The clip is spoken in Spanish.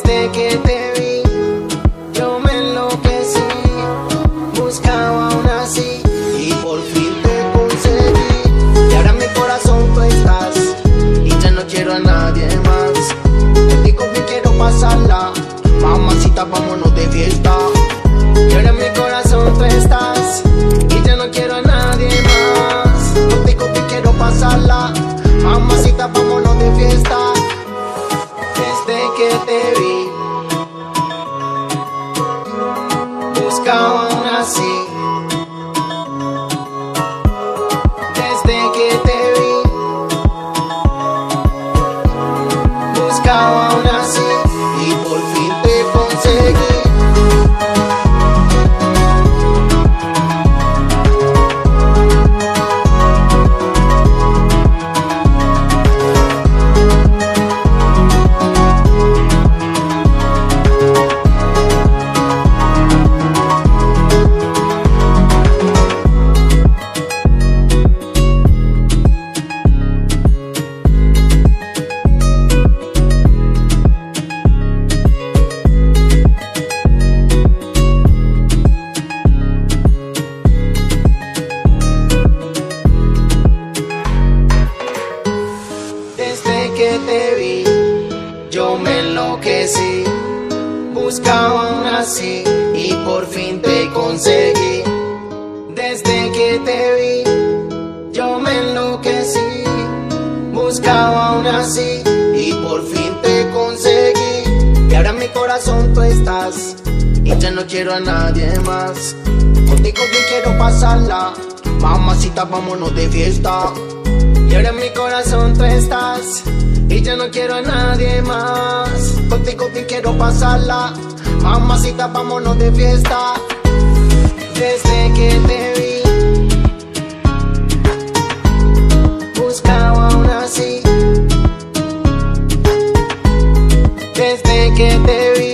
Desde que te vi, yo me enloquecí. Buscaba una así y por fin te conseguí. Y ahora en mi corazón tú estás y ya no quiero a nadie más. Contigo me quiero pasarla, mamacita, vámonos de fiesta. Y ahora en mi corazón tú estás y ya no quiero a nadie más. Contigo te quiero pasarla, mamacita, vámonos de fiesta. Desde que te vi, buscaba una así. Desde que te vi, buscaba una así y por fin te conseguí. Desde que te vi, yo me enloquecí. Buscaba una así y por fin te conseguí. Desde que te vi, yo me enloquecí. Buscaba una así y por fin te conseguí. Y ahora en mi corazón tú estás y ya no quiero a nadie más. Contigo yo quiero pasarla, mamacita, vámonos de fiesta. Y ahora en mi corazón tú estás y ya no quiero a nadie más. Contigo te quiero pasarla, mamacita, vámonos de fiesta. Desde que te vi, buscaba una así. Desde que te vi,